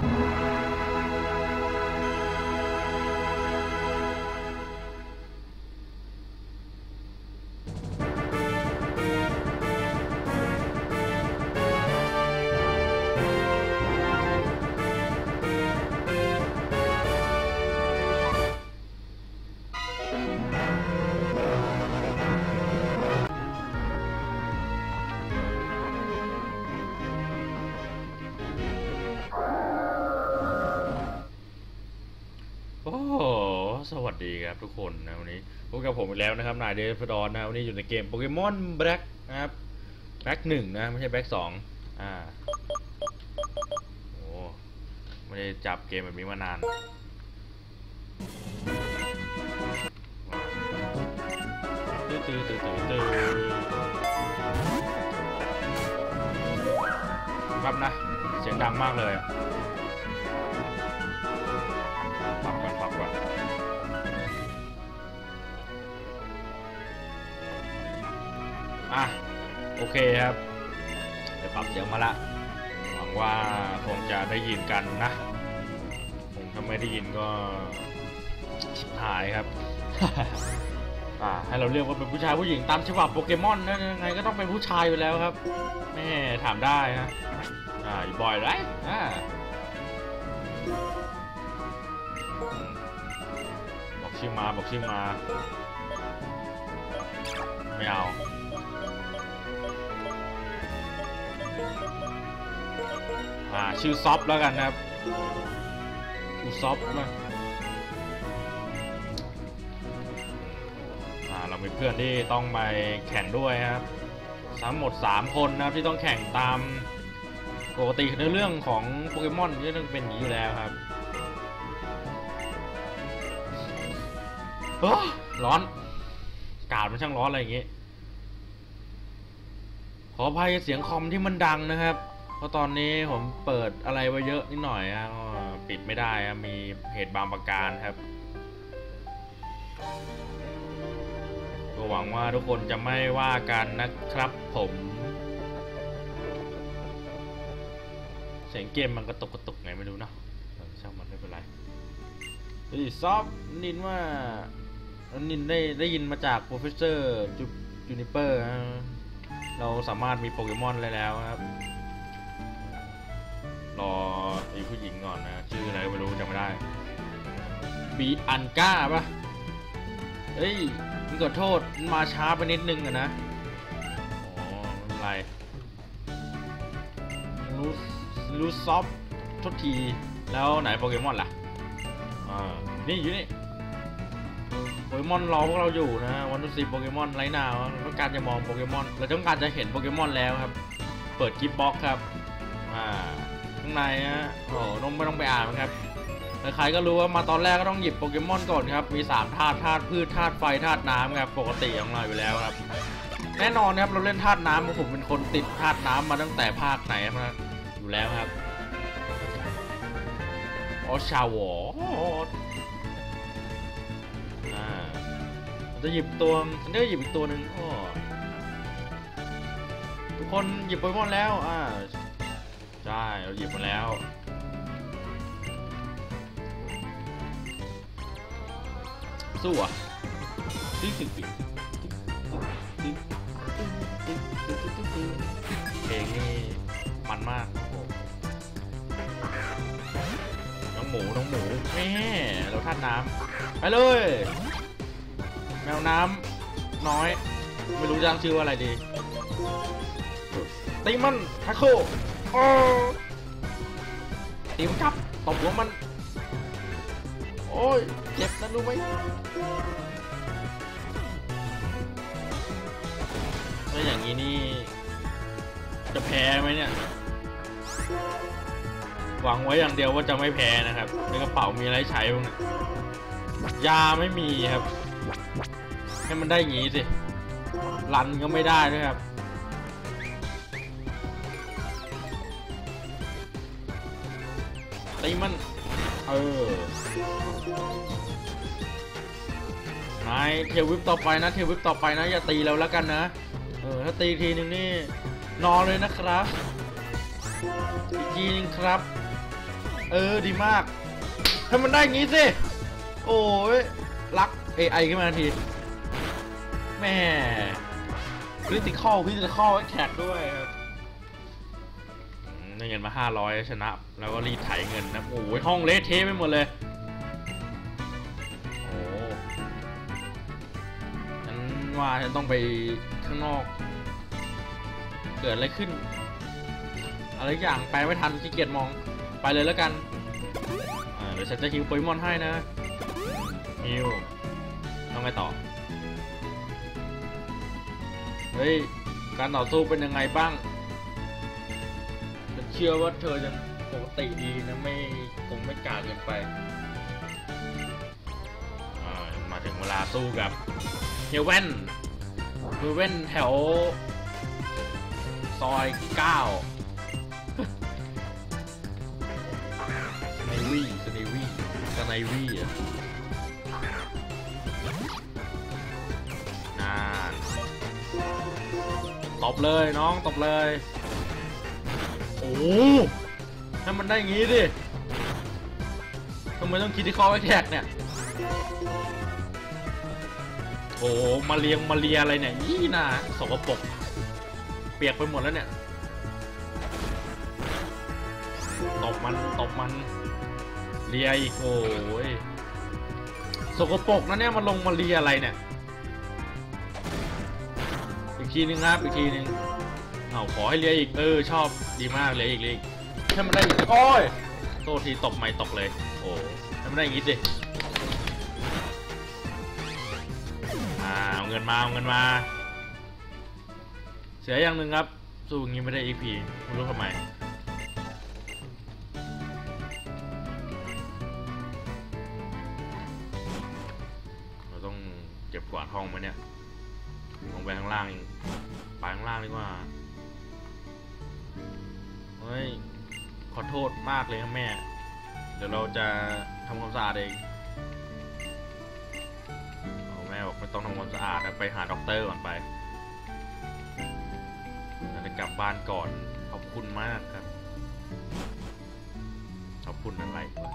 โอ้สวัสดีครับทุกคนนะวันนี้พบกับผมอีกแล้วนะครับนายเดฟดอนนะวันนี้อยู่ในเกมโปเกมอนแบล็กนะครับแบล็กหนึ่งนะไม่ใช่แบล็กสองโอ้ไม่ได้จับเกมแบบนี้มานานครับนะเสียงดังมากเลยปรับก่อนโอเคครับไปปรับเสียงมาละหวังว่าคงจะได้ยินกันนะถ้าไม่ได้ยินก็ชิบหายครับ ให้เราเรียกว่าเป็นผู้ชายผู้หญิงตามฉบับโปเกมอนนะยังไงก็ต้องเป็นผู้ชายอยู่แล้วครับแม่ถามได้นะอยู่บ่อยไรบอกชื่อมาไม่เอาชื่อซอฟแล้วกันนะครับอูซอฟนะเรามีเพื่อนที่ต้องไปแข่งด้วยครับทั้งหมด3คนนะครับที่ต้องแข่งตามปกติในเรื่องของโปเกมอนที่ต้องเป็นอย่างนี้อยู่แล้วครับร้อนกาดมันช่างร้อนอะไรอย่างงี้ขออภัยเสียงคอมที่มันดังนะครับเพราะตอนนี้ผมเปิดอะไรไว้เยอะนิดหน่อยปิดไม่ได้มีเหตุบางประการครับก็หวังว่าทุกคนจะไม่ว่ากันนะครับผมเสียงเกมมันกระตุกไงไม่รู้เนาะช่างมันไม่เป็นไรซอฟนินว่านินได้ยินมาจากโปรเฟสเซอร์จูนิเปอร์เราสามารถมีโปเกมอนแล้วครับรอไอ้ผู้หญิงก่อนนะชื่ออะไรไม่รู้จำไม่ได้บีอันก้าปะเฮ้ยมึงขอโทษมาช้าไปนิดนึงนะไม่เป็นไรรู้ซอฟทุกทีแล้วไหนโปเกมอนล่ะนี่อยู่นี่โปเกมอนรอพวกเราอยู่นะวันนุสีโปเกมอนไร้นาวต้องการจะมองโปเกมอนเราต้องการจะเห็นโปเกมอนแล้วครับเปิดกิฟต์บ็อกครับข้างในน้องไม่ต้องไปอ่านครับใครก็รู้ว่ามาตอนแรกก็ต้องหยิบโปเกมอนก่อนครับมี3ธาตุพืชธาตุไฟธาตุน้ำครับปกติของเราอยู่แล้วครับแน่นอนครับเราเล่นธาตุน้ำผมเป็นคนติดธาตุน้ำมาตั้งแต่ภาคไหนมาอยู่แล้วครับชาวอจะหยิบตัวได้หยิบอีกตัวหนึ่งทุกคนหยิบโปเกมอนแล้วใช่เราหยิบมาแล้วสู้เพลงนี่มันมากน้องหมูแม่เราท่าน้ำไปเลยแมวน้ำน้อยไม่รู้จะตั้งชื่อว่าอะไรดีตีมันทักโคตีมันครับตบหัวมันโอ้ยเจ็บนะรู้ไหมแล้วอย่างนี้นี่จะแพ้ไหมเนี่ยหวังไว้อย่างเดียวว่าจะไม่แพ้นะครับในกระเป๋ามีอะไรใช้บ้างยาไม่มีครับให้มันได้อย่างนี้สิรันก็ไม่ได้ด้วยครับตีมันนายเทวิปต่อไปนะอย่าตีเราแล้วกันนะถ้าตีทีนึงนี่นอนเลยนะครับอีกทีนึงครับดีมากให้มันได้อย่างงี้สิโอ้ยรัก AI ขึ้นมาทันทีแม่คริติคอลแท็กด้วยได้เงินมา500ชนะแล้วก็รีดไถเงินนะโอ้ยห้องเละเทะไปหมดเลยโอ้ฉันว่าฉันต้องไปข้างนอกเกิดอะไรขึ้นอะไรอย่างแปลไม่ทันขี้เกียจมองไปเลยแล้วกันเดี๋ยวฉันจะฮิวโปเกมอนให้นะฮิวต้องไปต่อเฮ้ยการต่อสู้เป็นยังไงบ้างฉันเชื่อว่าเธอยังปกติดีนะคงไม่กล้าเกินไปมาถึงเวลาสู้กับเฮเว่นแถวซอย9สไนวี่ตบเลยน้องตบเลยโอ้ให้มันได้อย่างงี้ดิทำไมต้องคิดที่ข้อแท็กเนี่ยโอ้มาเลียอะไรเนี่ยยี่น่าสกปรกเปียกไปหมดแล้วเนี่ยตบมันเลียอีกโอ้ยสกปรกนะเนี่ยมันลงมาเลียอะไรเนี่ยอีกทีนึงครับอีกทีนึงขอให้เลียอีกชอบดีมากเลียอีกให้มันได้อีกโอ้ยโทษทีตบไม่ตกเลยโอ้ให้มันได้อย่างงี้สิเอาเงินมาเสียอย่างหนึ่งครับสู้อย่างนี้ไม่ได้ EP ไม่รู้ทำไมเราต้องเก็บกวาดห้องไหมเนี่ยลงไปข้างล่างไปข้างล่างดีกว่าเฮ้ยขอโทษมากเลยครับแม่เดี๋ยวเราจะทำความสะอาดเองแม่บอกไม่ต้องทำความสะอาดนะไปหาด็อกเตอร์ก่อนไปจะกลับบ้านก่อนขอบคุณมากครับขอบคุณอะไรวะ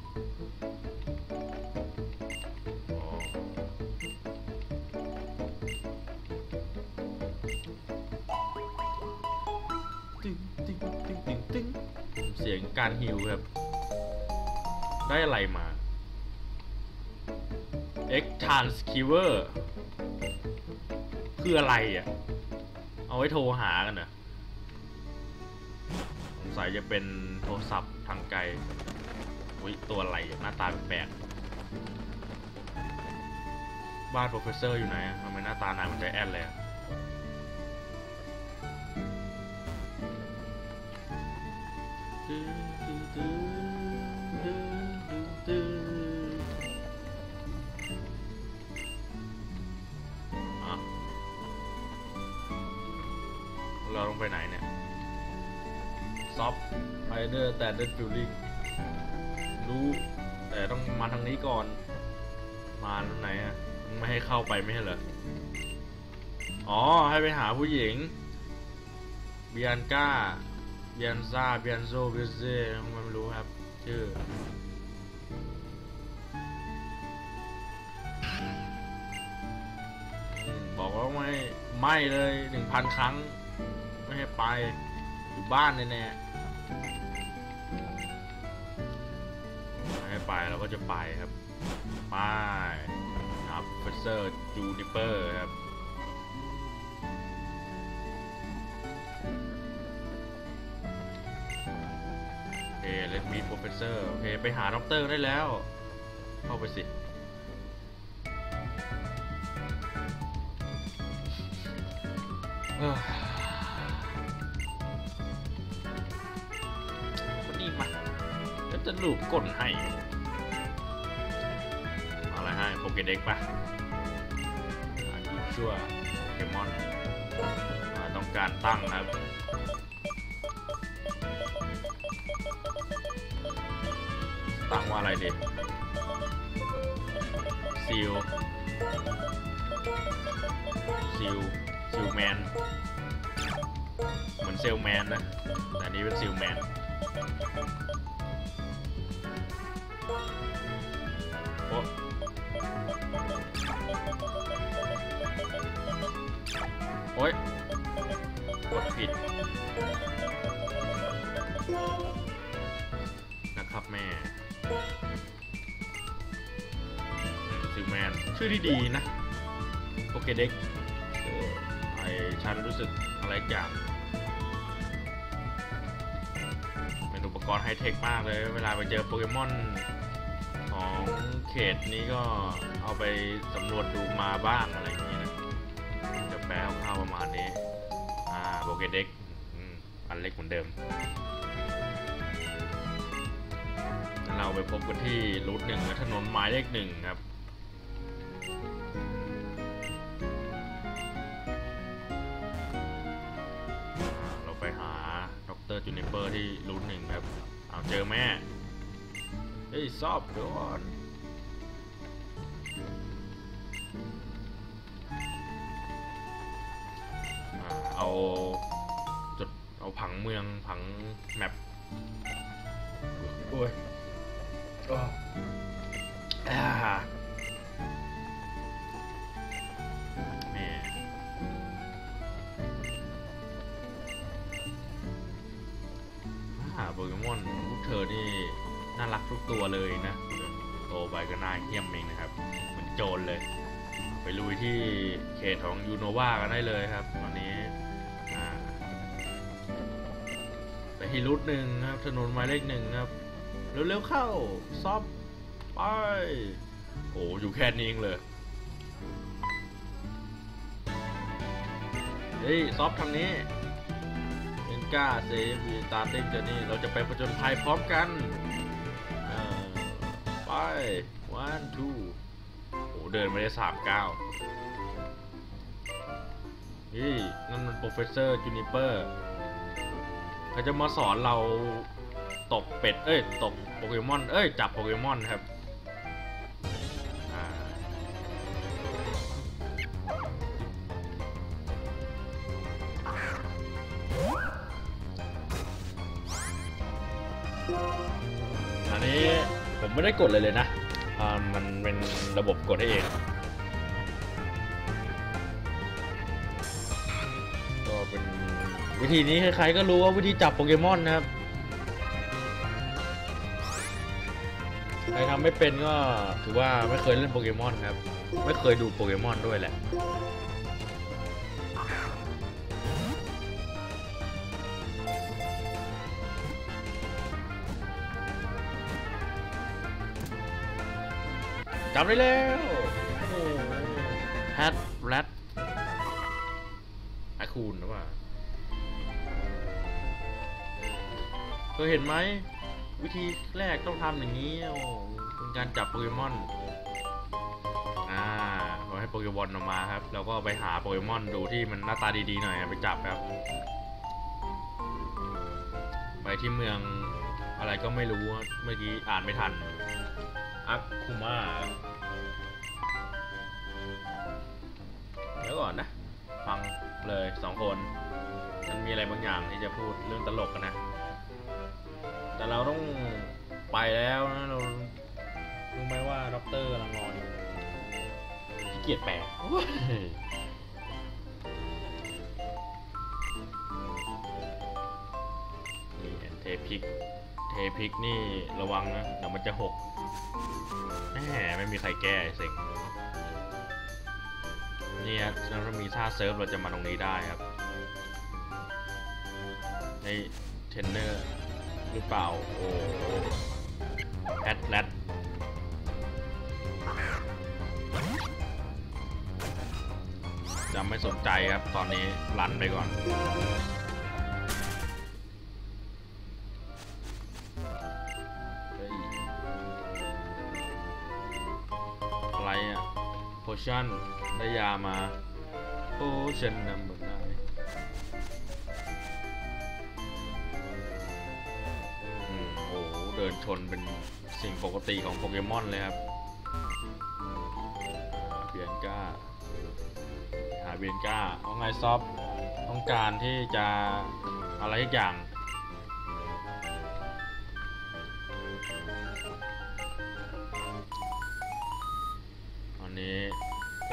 เสียงการฮิวครับได้อะไรมา X Transceiver คืออะไรอ่ะเอาไว้โทรหากันเหรอสงสัยจะเป็นโทรศัพท์ทางไกลอุ้ยตัวอะไรหน้าตาแปลกบ้านโปรเฟสเซอร์อยู่ไหนทำไมหน้าตานายมันใจแอนเลยเราลงไปไหนเนี่ยซอฟไฮเดอร์แต่เดนฟิลลิ่งรู้แต่ต้องมาทางนี้ก่อนมาตรงไหนอ่ะมันไม่ให้เข้าไปไม่ใช่เหรออ๋อให้ไปหาผู้หญิงเบียนก้าเบียนซ่าเบียนโซเบียเซ่ไม่รู้ครับชื่อบอกว่าไม่เลย 1,000 ครั้งไม่ให้ไปอยู่บ้านแน่ๆไม่ให้ไปเราก็จะไปครับไปครับโปรเฟสเซอร์จูนิเปอร์ครับโอเคเลนมีโปรเฟสเซอร์โอเคไปหาด็อกเตอร์ได้แล้วเข้าไปสิวันนี้มาจะลูบก้นให้อะไรให้โปเกเด็กป่ะชั่วโปเกมอนต้องการตั้งครับตั้งว่าอะไรดีซิลแมนเหมือนเซลแมนนะแต่นี้เป็นซิลแมนโอ้โอ้ยกดผิดนะครับแม่ซิลแมนชื่อที่ดีนะโอเคเด็กฉันรู้สึกอะไรอย่างเป็นอุปกรณ์ไฮเทคมากเลยเวลาไปเจอโปเกมอนของเขตนี้ก็เอาไปสำรวจดูมาบ้างอะไรอย่างนี้นะจะแปลคร่าวๆประมาณนี้โปเกเด็กอันเล็กเหมือนเดิมเราไปพบกันที่รูทหนึ่งถนนหมายเลข 1ครับเราไปหาดร.จูนิเปอร์ที่รูทหนึ่งครับเอาเจอแม่เฮ้ยซอบเดี๋ยวก่อนเอาจุดเอาผังเมืองผังแมปโอ้ยแม่โปเกมอนพวกเธอนี่น่ารักทุกตัวเลยนะโตไปก็น่าเหี้ยมเองนะครับเหมือนโจรเลยไปลุยที่เขตของยูโนวากันได้เลยครับตอนนี้ไปที่รูทหนึ่งครับถนนหมายเลข 1ครับเร็วๆเข้าซอฟไปโอ้อยู่แค่นี้เองเลยเฮ้ยซอฟทางนี้เอ็นก้าเซฟวีตาเต้นเจนี่เราจะไปผจญภัยพร้อมกันไป 1 2โอ้เดินไม่ได้3 ก้าวนี่นั่นมันโปรเฟสเซอร์จูนิเปอร์เขาจะมาสอนเราตกเป็ดตกโปเกมอนจับโปเกมอนครับอันนี้ผมไม่ได้กดเลยนะมันเป็นระบบกดให้เองก็เป็นวิธีนี้ใครๆก็รู้ว่าวิธีจับโปเกมอนนะครับใครทำไม่เป็นก็ถือว่าไม่เคยเล่นโปเกมอนครับไม่เคยดูโปเกมอนด้วยแหละจับได้แล้วแฮทแรดไอคูนหรือเปล่าเคยเห็นไหมวิธีแรกต้องทำอย่างนี้เป็นการจับโปเกมอนเราให้โปเกมอนออกมาครับแล้วก็ไปหาโปเกมอนดูที่มันหน้าตาดีๆหน่อยไปจับครับไปที่เมืองอะไรก็ไม่รู้เมื่อกี้อ่านไม่ทันอักคุมาเดี๋ยวก่อนนะฟังเลย2 คนมันมีอะไรบางอย่างที่จะพูดเรื่องตลกกันนะแต่เราต้องไปแล้วนะเรารู้ไหมว่าด็อกเตอร์กำลังรออยู่ขี้เกียจแปลนี่เทพิกนี่ระวังนะเดี๋ยวมันจะหกแหมไม่มีใครแก้เซ็งนี่ครับเรามีท่าเซิร์ฟเราจะมาตรงนี้ได้ครับในเทรนเนอร์หรือเปล่าโอ้แอดแลดจะไม่สนใจครับตอนนี้รันไปก่อนอะไรอ่ะโพชั่นได้ยามาโพชั่นนำแบบไหนโอ้เดินชนเป็นสิ่งปกติของโปเกมอนเลยครับเบียนก้าหาเบียนก้าเอาไงซอฟต้องการที่จะอะไรอย่าง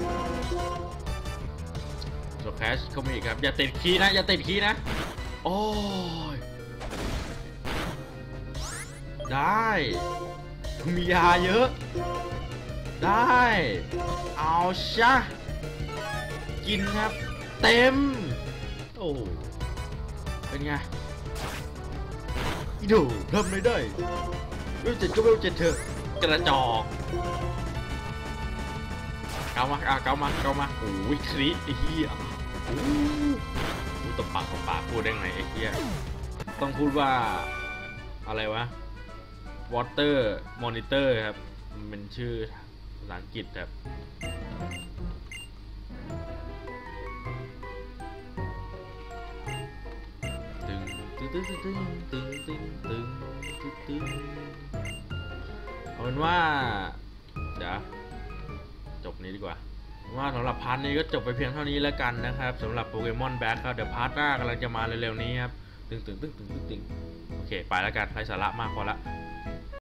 โซแคชเข้ามาอีกครับอย่าติดคีย์นะอย่าติดคีย์นะโอ้ยได้มียาเยอะได้เอาชะกินครับเต็มโอ้เป็นไงอีดูทำไม่ได้เวลเจ็ดก็เวลเจ็ดเถอะกระจอกเกามาโอ้ยคริไอ้เหี้ยโอ้ตบปากพูดได้ไงไอ้เหี้ยต้องพูดว่าอะไรวะ water monitor ครับมันเป็นชื่อภาษาอังกฤษครับเอาเป็นว่าเดี๋ยวจบนี้ดีกว่าว่าสำหรับพาร์ทนี้ก็จบไปเพียงเท่านี้แล้วกันนะครับสำหรับโปเกมอนแบ็คครับเดี๋ยวพาร์ทหน้ากำลังจะมาเร็วๆนี้ครับตึงโอเคไปแล้วกันไร้สาระมากพอละ